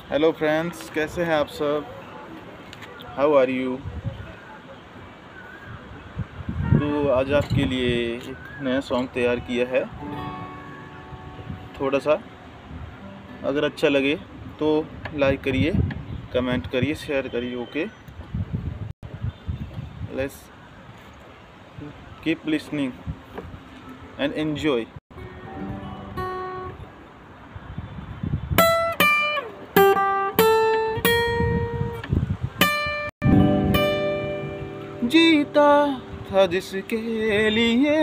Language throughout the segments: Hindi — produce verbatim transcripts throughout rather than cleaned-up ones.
हेलो फ्रेंड्स, कैसे हैं आप सब? How are you? तो आज आपके लिए एक नया सॉन्ग तैयार किया है। थोड़ा सा अगर अच्छा लगे तो लाइक करिए, कमेंट करिए, शेयर करिए। Okay, let's keep listening and enjoy. जीता था जिसके लिए,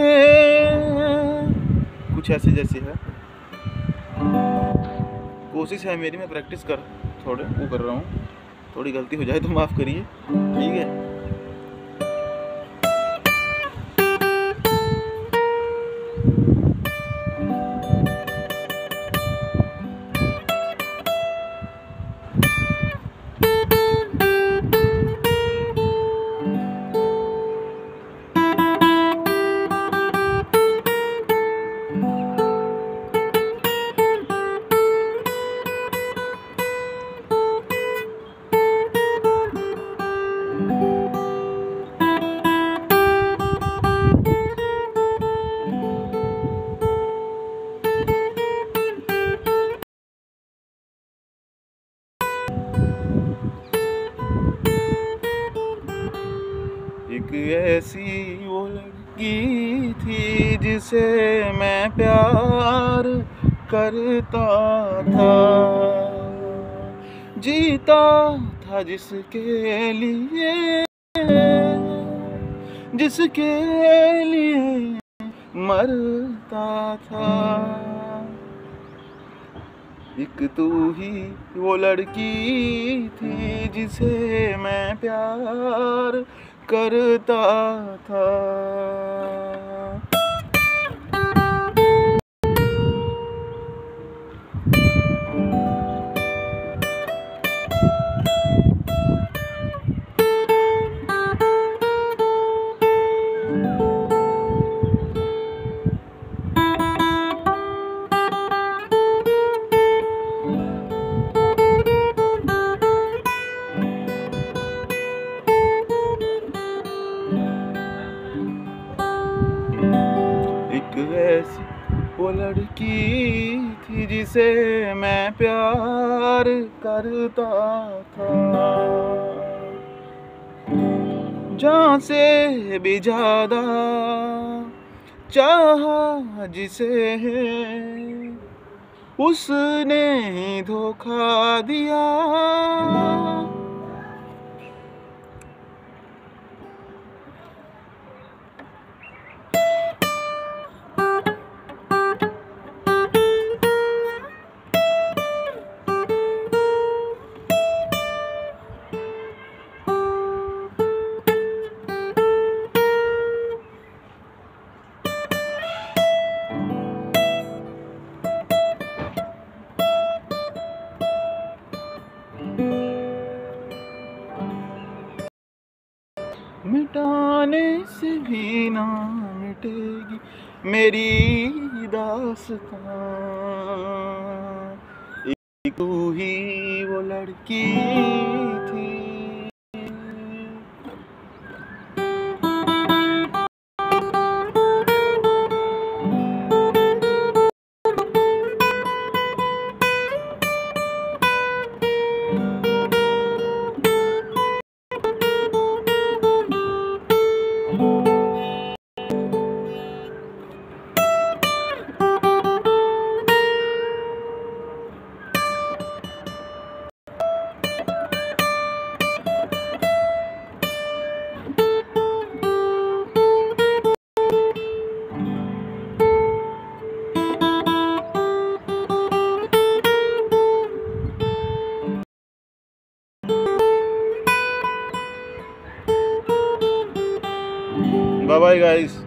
कुछ ऐसे जैसे है। कोशिश है मेरी, मैं प्रैक्टिस कर थोड़े वो कर रहा हूँ। थोड़ी गलती हो जाए तो माफ़ करिए, ठीक है। एक ऐसी वो लड़की थी जिसे मैं प्यार करता था, जीता था जिसके लिए, जिसके लिए मरता था। एक तू ही वो लड़की थी जिसे मैं प्यार करता था। एक ऐसी वो लड़की थी जिसे मैं प्यार करता था, जान से भी ज्यादा चाहा जिसे उसने ही धोखा दिया। मिटाने से भी ना मिटेगी मेरी दास्तां, एक तू ही वो लड़की थी। Bye bye guys.